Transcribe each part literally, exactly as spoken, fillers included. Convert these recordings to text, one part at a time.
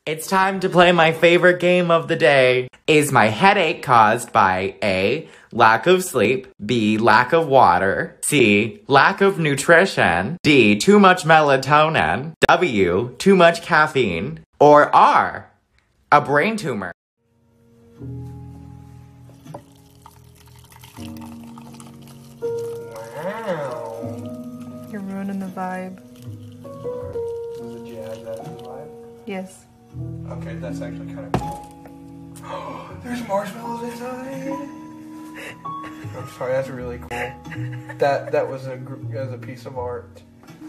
It's time to play my favorite game of the day. Is my headache caused by A, lack of sleep, B, lack of water, C, lack of nutrition, D, too much melatonin, W, too much caffeine, or R, a brain tumor? Wow. You're ruining the vibe. Was it jazz out of the vibe? Yes. Okay, that's actually kind of cool. There's marshmallows inside. I'm sorry, that's really cool. That that was a that was a piece of art.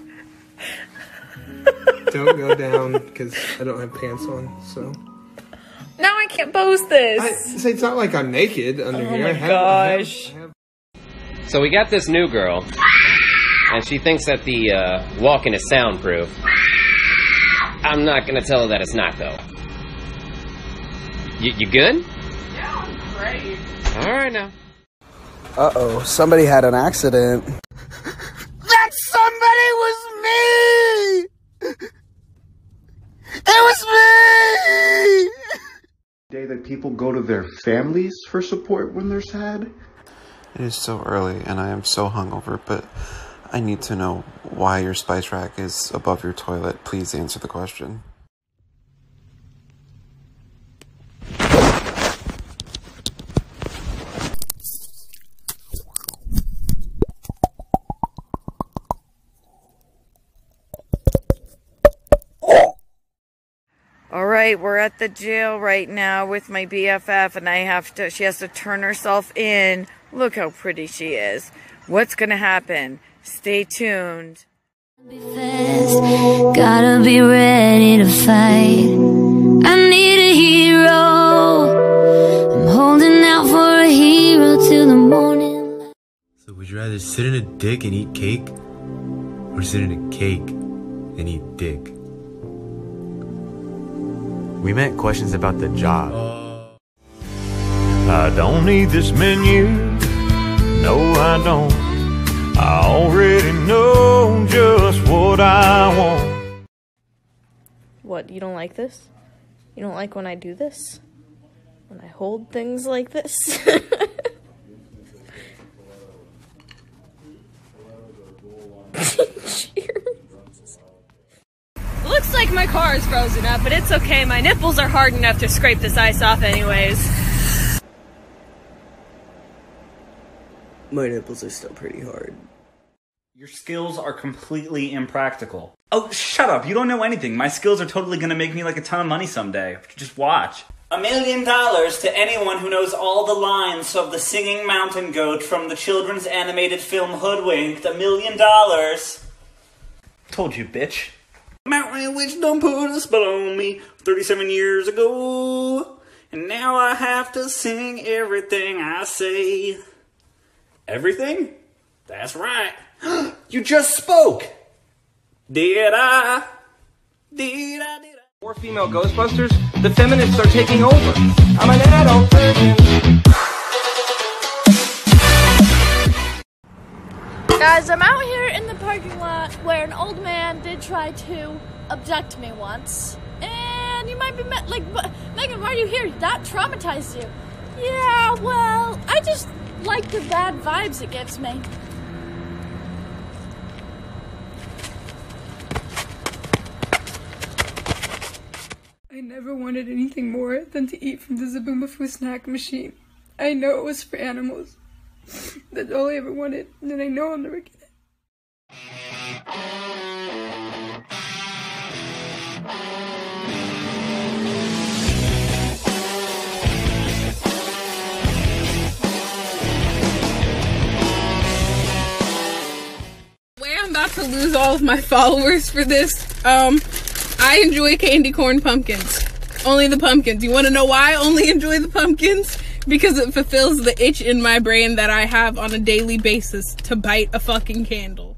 Don't go down because I don't have pants on. So Now I can't post this. I, so it's not like I'm naked under Oh here. my I have, gosh. I have, I have... So we got this new girl, and she thinks that the uh, walk-in is soundproof. I'm not gonna tell her that it's not, though. You, you good? Yeah, I'm great. All right now. Uh-oh, somebody had an accident. That somebody was me! It was me! Day that people go to their families for support when they're sad. It is so early and I am so hungover, but I need to know why your spice rack is above your toilet. Please answer the question. All right, we're at the jail right now with my B F F, and I have to, she has to turn herself in. Look how pretty she is. What's gonna happen? Stay tuned. Be fast, gotta be ready to fight. I need a hero. I'm holding out for a hero till the morning. So would you rather sit in a dick and eat cake, or sit in a cake and eat dick? We meant questions about the job. I don't need this menu. No, I don't. I already know just what I want. What, you don't like this? You don't like when I do this? When I hold things like this? Looks like my car is frozen up, but it's okay. My nipples are hard enough to scrape this ice off anyways. My nipples are still pretty hard. Your skills are completely impractical. Oh, shut up. You don't know anything. My skills are totally gonna make me like a ton of money someday. Just watch. A million dollars to anyone who knows all the lines of the singing mountain goat from the children's animated film Hoodwinked. A million dollars. Told you, bitch. Mountain witch done put a spell on me thirty-seven years ago. And now I have to sing everything I say. Everything? That's right. You just spoke! Did I? Did I? Did I? More female Ghostbusters, the feminists are taking over. I'm an adult virgin. Guys, I'm out here in the parking lot where an old man did try to abduct me once. And you might be met like, Megan, why are you here? That traumatized you. Yeah, well, I just like the bad vibes it gives me. I never wanted anything more than to eat from the Zaboomafoo snack machine. I know it was for animals. That's all I ever wanted, and I know I'll never get it. Way I'm about to lose all of my followers for this. Um, I enjoy candy corn pumpkins. Only the pumpkins. You want to know why I only enjoy the pumpkins? Because it fulfills the itch in my brain that I have on a daily basis to bite a fucking candle.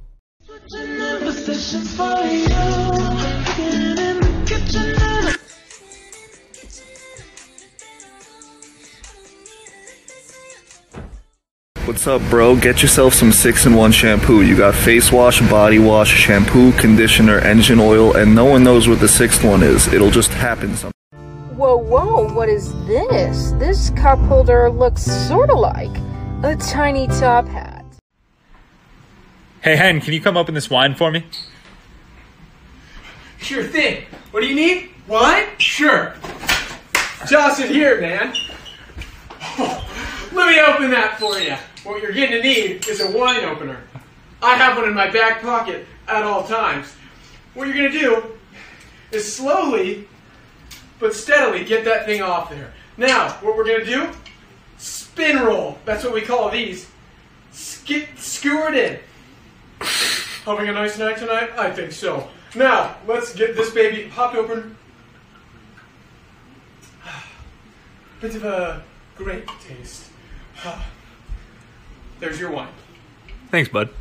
What's up, bro? Get yourself some six in one shampoo. You got face wash, body wash, shampoo, conditioner, engine oil, and no one knows what the sixth one is. It'll just happen sometime. Whoa, whoa, what is this? This cup holder looks sorta like a tiny top hat. Hey, Hen, can you come open this wine for me? Sure thing. What do you need? Wine? Sure. Toss it here, man. Oh, let me open that for you. What you're going to need is a wine opener. I have one in my back pocket at all times. What you're going to do is slowly but steadily get that thing off there. Now, what we're going to do, spin roll. That's what we call these. Skip, skewer it in. Having a nice night tonight? I think so. Now, let's get this baby popped open. Bit of a grape taste. There's your wine. Thanks, bud.